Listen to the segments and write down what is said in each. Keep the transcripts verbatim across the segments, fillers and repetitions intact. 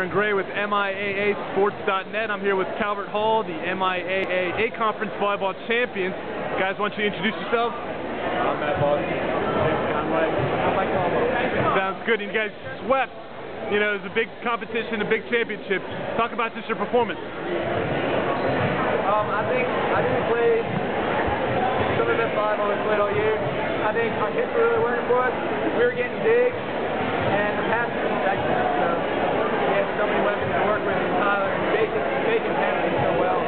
Aaron Gray with M I A A Sports dot net. I'm here with Calvert Hall, the M I A A A-Conference volleyball champions. Guys, why don't you introduce yourselves? I'm Matt Boston. I'm Mike. I'm Mike Calvert. Sounds good. And you guys swept. You know, it was a big competition, a big championship. Talk about just your performance. Um, I think I think we played some of the best volleyball we played all year. I think our hits were really working for us. We were getting big, and the passes were excellent. So we had so many weapons to work with. Tyler and Bacon, Bacon handling so well.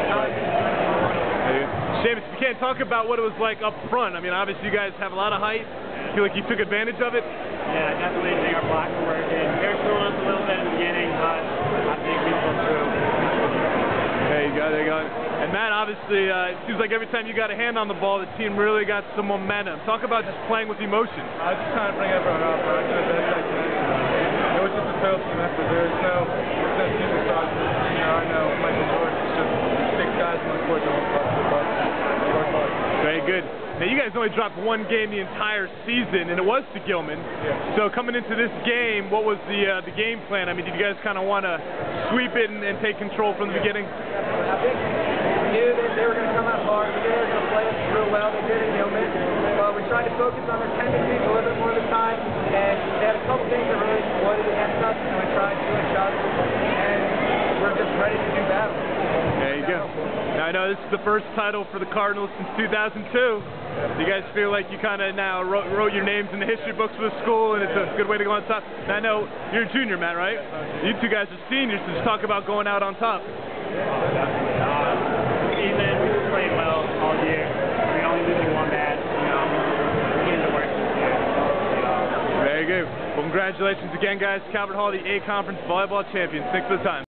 Seamus, you can't talk about what it was like up front. I mean, obviously you guys have a lot of height. Feel like you took advantage of it? Yeah, definitely think our blocks were working. They were slowing us a little bit in the beginning, but I think we pulled through. There you go, there you go. And Matt, obviously, uh, it seems like every time you got a hand on the ball, the team really got some momentum. Talk about just playing with emotion. I was just trying to bring everyone up. I did the best I can. It was just a total team effort. There was no, there's no superstars. You know, I know Michael Jordan is just six guys on the court that won't touch the ball. Very good. Now, you guys only dropped one game the entire season, and it was to Gilman. Yeah. So coming into this game, what was the uh, the game plan? I mean, did you guys kind of want to sweep it and, and take control from the beginning? I think we knew that they were going to come out hard. We knew they were going to play us real well. They did at Gilman. But we tried to focus on their tendencies a little bit more this time, and they had a couple things that really exploited against us, and we tried to adjust, and we're just ready to do battle. There you go. Now, I know this is the first title for the Cardinals since two thousand two. Do you guys feel like you kind of now wrote, wrote your names in the history books for the school, and it's a good way to go on top? And I know you're a junior, Matt, right? You two guys are seniors, so just talk about going out on top. Definitely. Uh, season, we played well all year. We're only losing one match. You know, we're getting to work this year. Very good. Well, congratulations again, guys. Calvert Hall, the A-Conference volleyball champions. Thanks for the time.